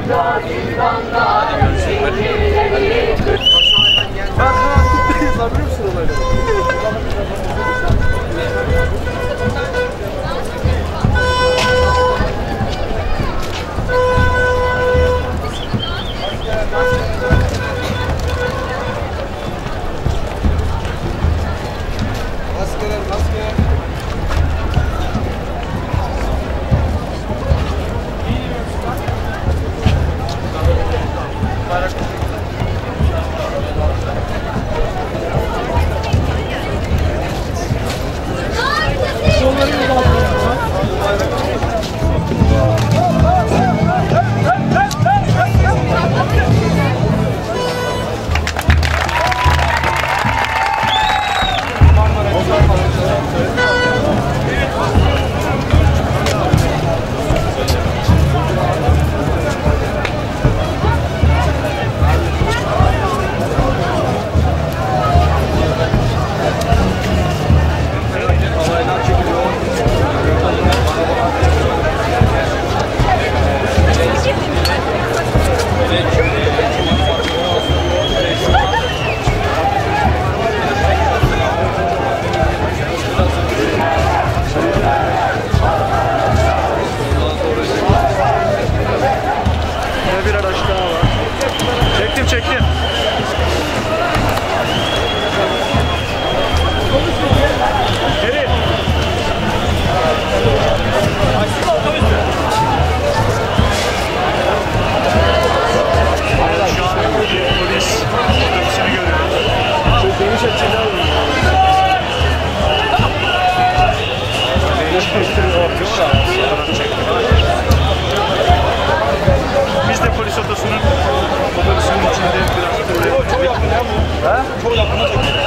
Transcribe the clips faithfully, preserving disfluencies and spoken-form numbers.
Biz de polis otosunun otobüsünün içinde biraz ha? Çok yakına çekiyor.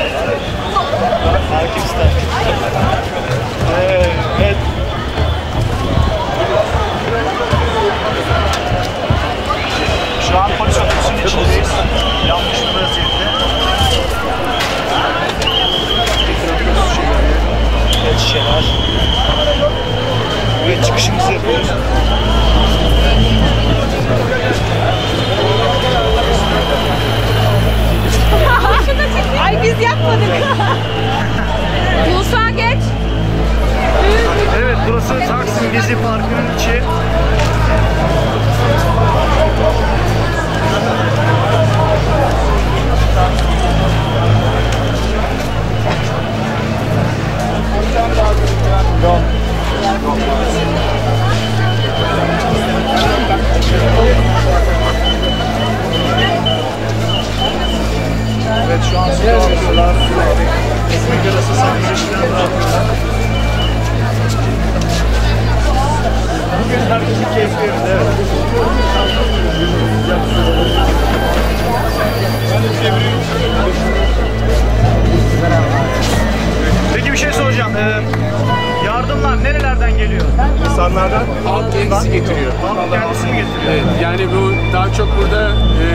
Hakim ister. Evet. Şu an polis otobüsünün içindeyiz. Yanlış bir vaziyette. Evet, şişeler. Ve çıkışımızı yapıyoruz. Ay biz yapmadık. Musa geç. Evet, burası Taksim Gezi Parkı'nın içi. Evet, şu an su alıyorlar. Ekmek arası sakız işlerini bırakıyorlar. Bugün herkesin keyfi yerinde, evet. Peki bir şey soracağım. Ee, yardımlar nerelerden geliyor? İnsanlardan? Halk kendisi getiriyor. Halk kendisi mi getiriyor? Evet, yani bu daha çok burada e,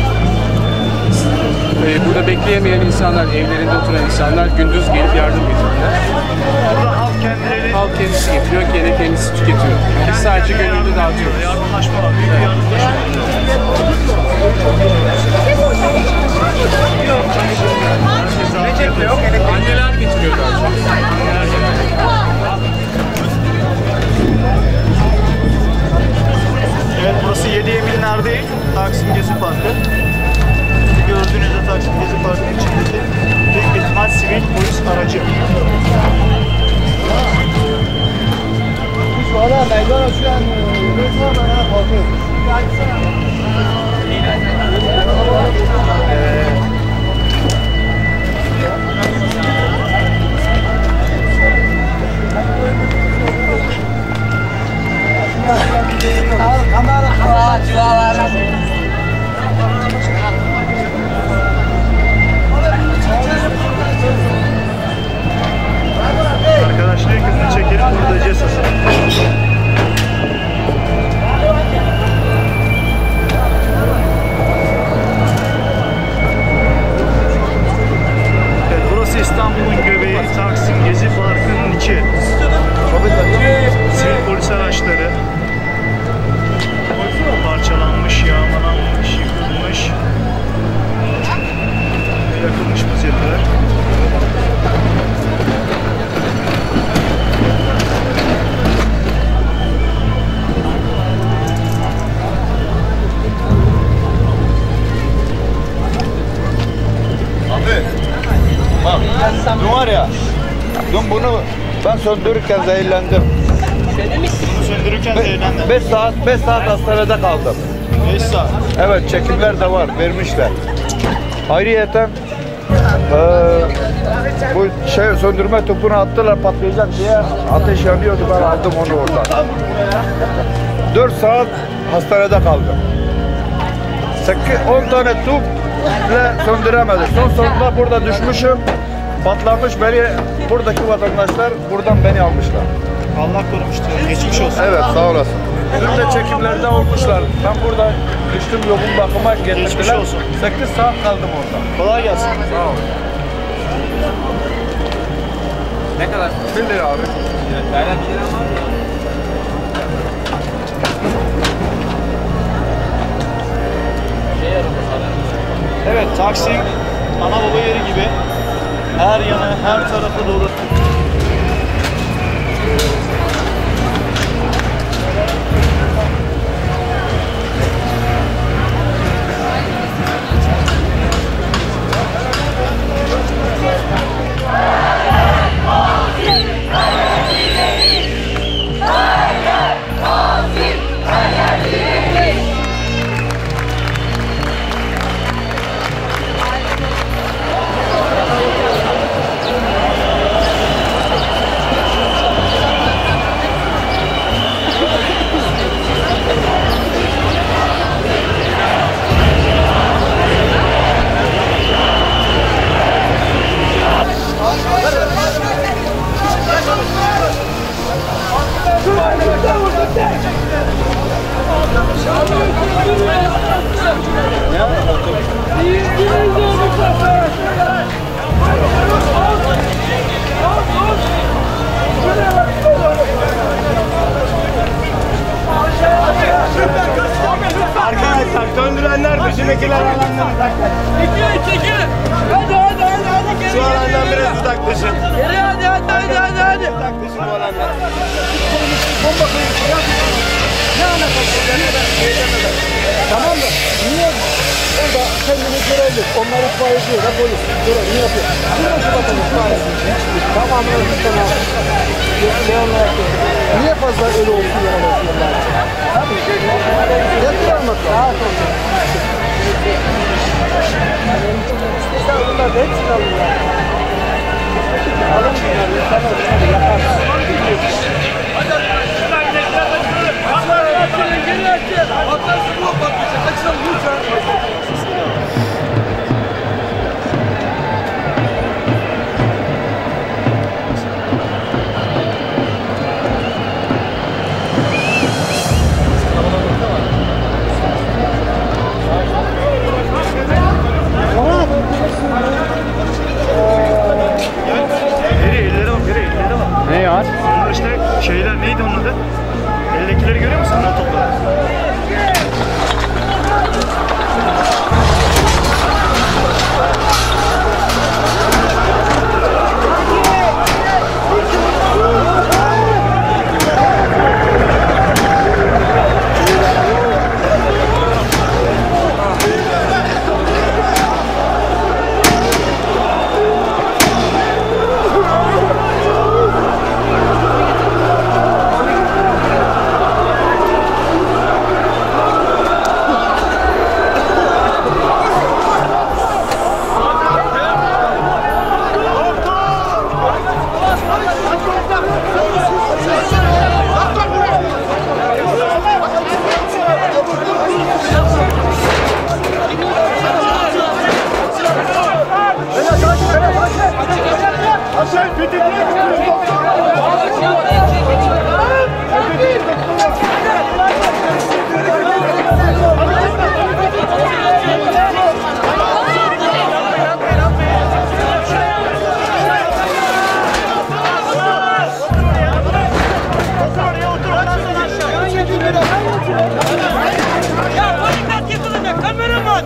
e, burada bekleyemeyen insanlar, evlerinde oturan insanlar gündüz gelip yardım getiriyorlar. Burada halk kendileri... Halk kendisi getiriyor, gene kendisi tüketiyor. Biz sadece gönüllü dağıtıyoruz. Yardımlaşma var, büyük bir yardımlaşma var. Anneler getiriyor daha çok. Evet, burası Yediyemiller değil, Taksim Gezi Parkı. Gördüğünüzde Taksim Gezi Parkı'nın içindeki büyük ihtimal sivil polis aracı. Valla meydan açıyan resmen bana korkuyor. Kamera Dün var ya, dün bunu ben söndürürken zehirlendim. Bunu söndürürken zehirlendin. beş saat, beş saat hastanede kaldım. beş saat. Evet, çekimler de var, vermişler. Ayrıyeten eee bu şey söndürme topunu attılar patlayacak diye, ateş yanıyordu, ben aldım onu oradan. dört saat hastanede kaldım. on tane tüp ile söndüremedi. Son sonunda burada düşmüşüm. Patlamış, beni buradaki vatandaşlar buradan beni almışlar. Allah korumuştu. Geçmiş olsun. Evet, sağ olasın. Dün de çekimlerde olmuşlar. Ben burada düştüm, yoğun bakıma Geçmiş getirdiler. olsun. sekiz saat kaldım orada. Kolay gelsin. Sağ ol. Ne kadar? bir lira abi. Bayram bir lira var mı? Evet, Taksim ana baba yeri gibi her yanı, her tarafı dolu. Arkadaşlar döndürenler dışındakiler alandan uzaklaşın. Çekilin çekilin. Hadi hadi hadi hadi. Şu alandan biraz uzaklaşın. Geri hadi hadi hadi hadi hadi. Uzaklaşın bu alandan. Bomba koyup ne alakası var? Tamam mı? Niye? Orada kendini görelim. Onlar itfaiyeci ya polis. Görev ne yapıyor? Burası vatandaş maalesef. Tamamını öldükten al. Ne anlattı? Niye fazla öyle olsun yaramazsınlar? Yeter anlatma. Rahat olsun. İşte bunlar da hepsini alırlar. Alın bunları. Tamam bunları yaparsın. Nereye? Ellere bak, nereye? Ellere bak. Ne ya? Bunlar işte şeyler, neydi onun adı? Eldekileri görüyor musun? O topları. Ya barikat yıkılacak kameraman.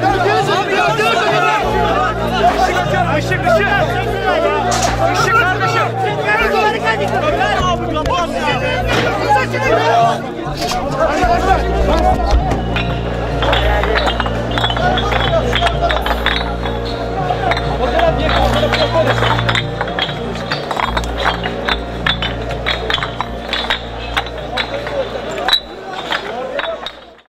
Işık, ışık. Işık kardeşim. Barikat yıkılacak. Abi kapat ya.